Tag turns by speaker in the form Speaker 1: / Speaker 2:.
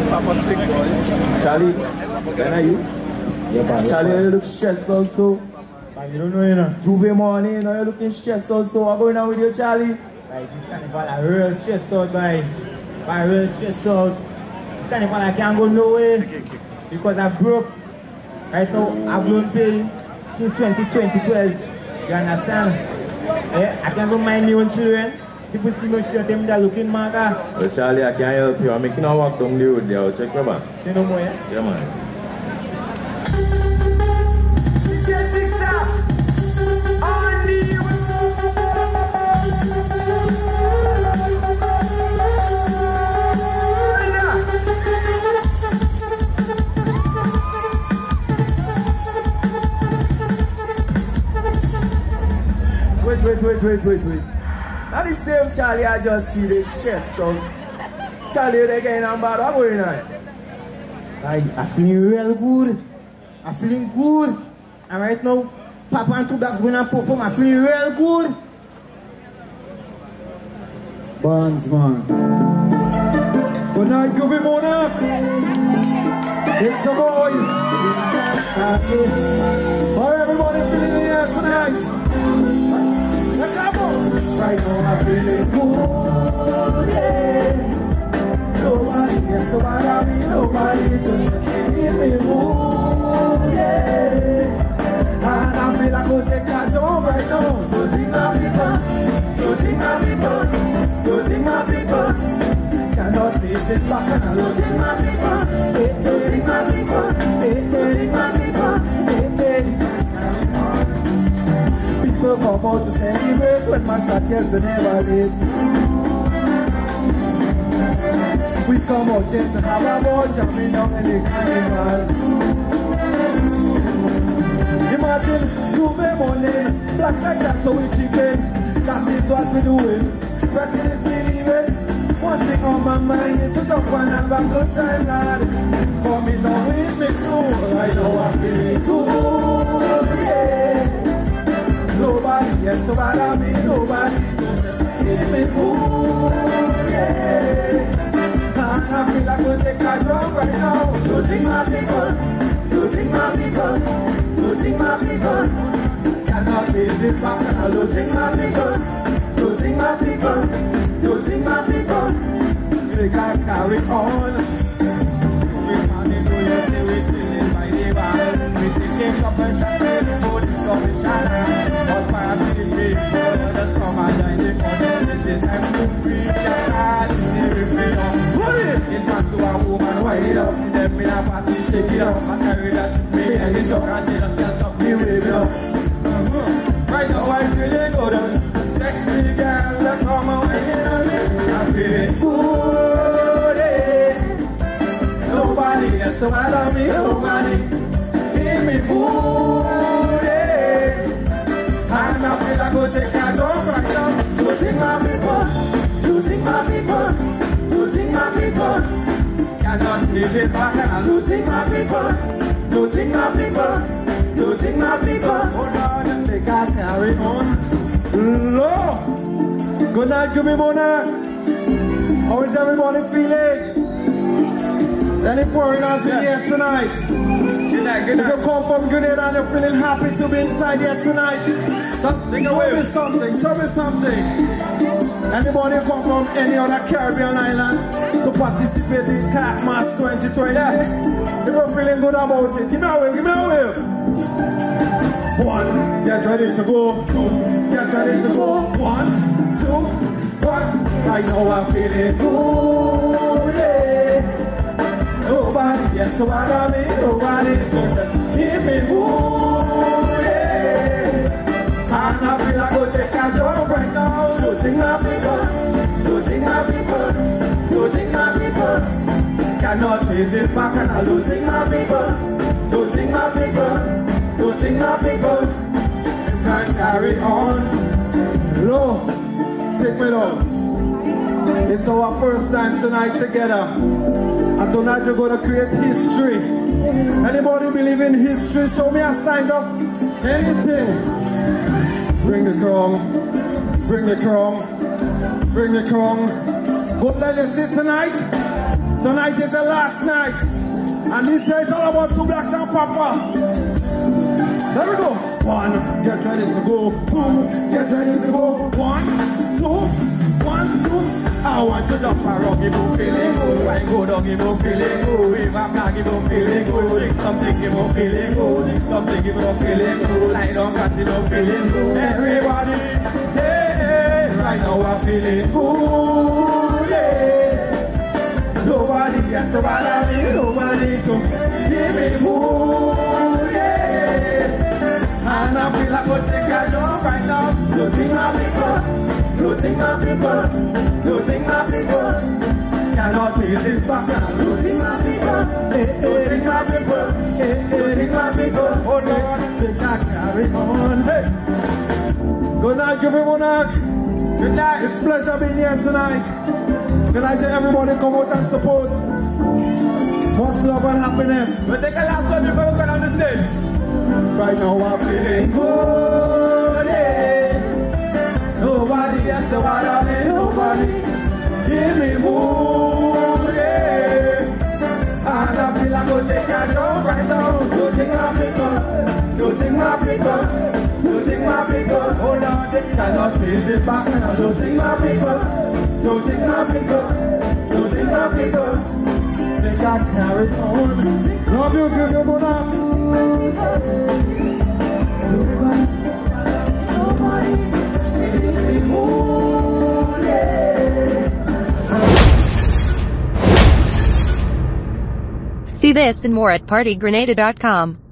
Speaker 1: Papa sick, boy.
Speaker 2: Charlie, can I you? Yeah, Charlie, you look stressed also.
Speaker 3: You don't know, you know.
Speaker 2: Juve morning, you know, you're looking stressed also. What's going on with you, Charlie?
Speaker 3: Like, this carnival, I'm real stressed out, boy. I'm real stressed out. This carnival, I can't go nowhere because I'm broke. Right now, I've loan pay since 2012. You understand? Yeah, I can't go mind my own children. People see my children, they're looking mad.
Speaker 2: Well, Charlie, I can't help you. I'm making a walk down the road there. I'll check your back.
Speaker 3: Say no more, yeah?
Speaker 2: Yeah, man. Wait. Not the same Charlie I just see the chest out. Charlie, they getting on bad. What's going on?
Speaker 3: Like, I'm feeling real good. I'm feeling good. And right now, Papa and 2 Bags going to perform. I'm feeling real good. Bonds, man.
Speaker 2: Good night, Groovy Monarch. It's a boys. How everybody feeling in here tonight? Right now I'm feeling good, yeah. Nobody gets to bother me, nobody just give me mood, yeah. And I feel like I'll take that job right now. Don't think my people, don't think my people, don't think my people. Cannot beat this back and I don't think my people, don't think my people, don't think my people, people come out to celebrate when my success they never did. We come out here to have a ball, jumping down in the carnival. Imagine Juve morning, black like that so we chicken. That is what we doing. Reckoning is believing. One thing on my mind is to jump and have a good time, lad. Coming down with me too. Right now I'm feeling good, yeah. Nobody gets so bad at me, nobody don't give me food, yeah. And I feel like we'll take a job right now. Don't think my people, don't think my people, don't think my people. Cannot leave it back and I don't think my people, don't think my people, don't think my people. We can carry on. We can't do you say we're chilling by the bar. We taking up and shining for this commission. Just come and join the fun. This is time to be a star. This is freedom. It's not to a woman, wind it up. See them in a party, shake it up. Masquerade to me and it's your can't just can't stop me, wave it up. Right now I'm feeling good. Sexy girl, that come and wind it up. I'm feeling good, eh. Nobody gets so mad at me, nobody. Give me food, eh. And I feel like go take a job right now. Do think my people, do think my people, do think my people. Cannot leave it back and I do think my people, do think my people, do think my people. Oh Lord, they can't carry on. Lord, good night, Groovy Monarch. How is everybody feeling? Any foreigners in here tonight? Good night. If you come from Grenada and you're feeling happy to be inside here tonight, just show me something. Anybody come from any other Caribbean island to participate in CACMAS 2020? If you're feeling good about it, give me a wave. 1, get ready to go. 2, get ready to go. 1, 2, 1. Right now I'm feeling good, yeah. Nobody gets so bad at me, nobody just give me food, yeah. And I feel like go take a job right now. Do think my people, do think my people, do think my people. Cannot face it back and I do think my people, do think my people, do think my people. You can't carry on. No, take me down. It's our first time tonight together. And tonight we're going to create history. Anybody believe in history? Show me a sign of anything. Bring the crown. Bring the crown. Bring the crown. Good legacy tonight. Tonight is the last night. And this year is all about Two Blacks and Papa. There we go. 1, get ready to go. 2, get ready to go. 1, 2, 1, 2. I want to jump around, give me feeling good. I go down, give me feeling good. If I'm not, give me feeling good. Drink something, give me feeling good. Drink something, give me feeling good. Lie down, got it, feeling good. Everybody, yeah, right now I'm feeling good, yeah. Nobody gets so bad at me, nobody to give me good, yeah. And I feel like I'm take a jump right now. You think I'll be good? You think I'll be good? You think I'll be good? Cannot please this back now. You think I'll be good? You think I'll be good? You think I'll be good? Oh Lord, think I carry on. Hey. Good night, give him one hug. Good night. It's a pleasure being here tonight. Good night to everybody. Come out and support. Much love and happiness. We'll take a last one before we go on the stage. Right now I'm feeling good, yeah. Nobody else so what I mean, nobody give me mood, yeah. And I feel like I'll take a jump right now. You think I'll be good? You think I'll be good? You think I'll be good? Oh Lord, they cannot please it back now. You think I'll be good? You think I'll be good? You think I'll be good? Think I carry on. Love you, give you one up.
Speaker 1: See this and more at partygrenada.com.